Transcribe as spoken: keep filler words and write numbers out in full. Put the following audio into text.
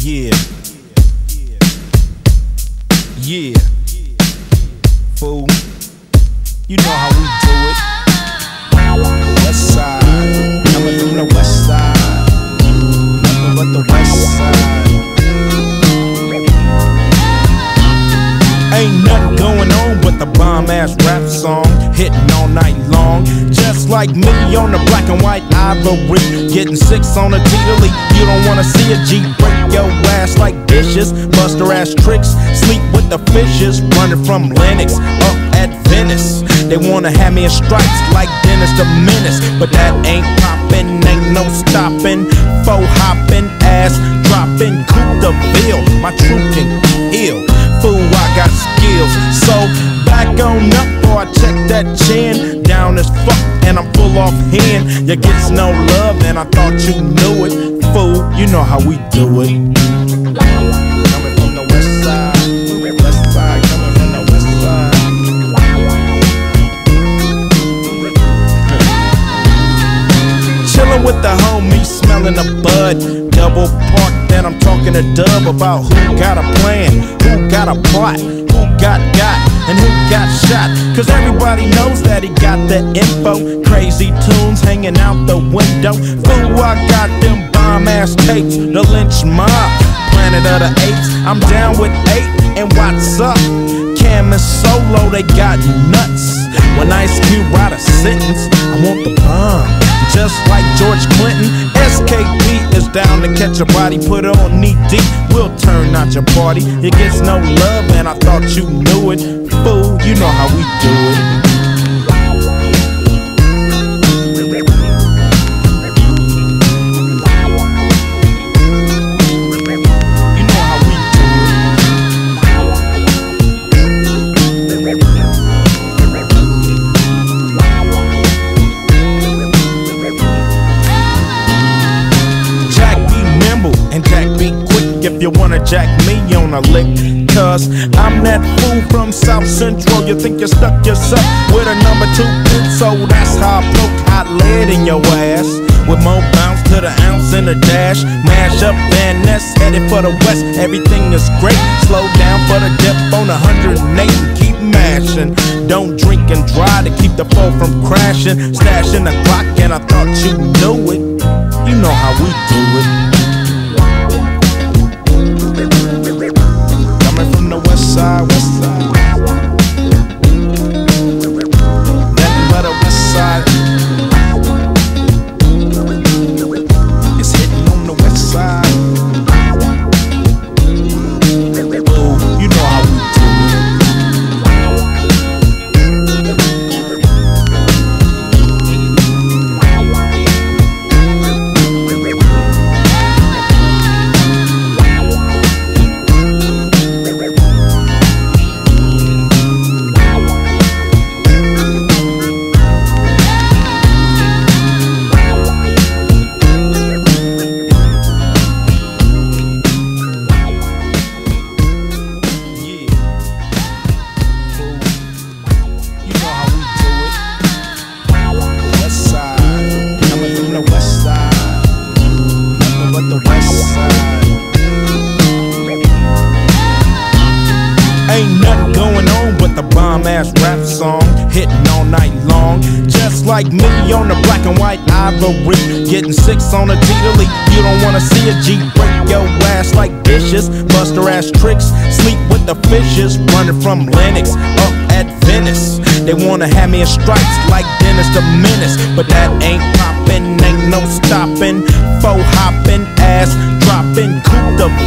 Yeah. Yeah. Fool. You know how we do it. West side. Coming from the west side. Nothing but the west side. Ain't nothing going on but the bomb-ass rap song, hitting all night long. Just like me on the black and white ivory, getting six on a T-Lee. You don't wanna see a G break your ass like dishes, bust her ass tricks, sleep with the fishes, running from Lennox up at Venice. They wanna have me in stripes like Dennis the Menace, but that ain't poppin', ain't no stopping. Faux hopping, ass dropping, Coupe de Ville, my troop can ill. Fool, I got skills, so back on up or I check that chin. Down as fuck and I'm full off hand. You gets no love and I thought you knew it. Fool, you know how we do it. Coming from the west side, west side, coming from the west side. Chillin' with the homies, smelling the bud. Double park, then I'm talking to Dub about who got a plan, who got a plot, who got got, and who got shot. Cause everybody knows that he got the info. Crazy tunes hanging out the window. Fool, I got them bomb-ass tapes, the lynch mob, Planet of the Apes. I'm down with eight, and what's up? Cam and Solo, they got nuts. When Ice Cube write a sentence, I want the bomb. Just like George Clinton, S K P is down to catch a body, put it on knee deep, we'll turn out your party. It gets no love and I thought you knew it. Fool, you know how we do it. If you wanna jack me on a lick, cause I'm that fool from South Central. You think you stuck yourself with a number two pin, so that's how I poke hot lead in your ass. With more bounce to the ounce in the dash. Mash up Van Ness, headed for the west. Everything is great, slow down for the dip on one hundred eight and keep mashing. Don't drink and drive to keep the foe from crashing. Stashing the clock and I thought you knew it. You know how we do it. Coming from the west side, west side. Nothing but a west side. It's hitting on the west side. Ooh, you know how we do ass rap song, hitting all night long. Just like me on the black and white ivory, getting six on a T-Lee. You don't wanna see a G break your ass like dishes, bust her ass tricks, sleep with the fishes, running from Lennox up at Venice. They wanna have me in stripes like Dennis the Menace, but that ain't poppin', ain't no stopping. Faux hopping, ass dropping, Coupe de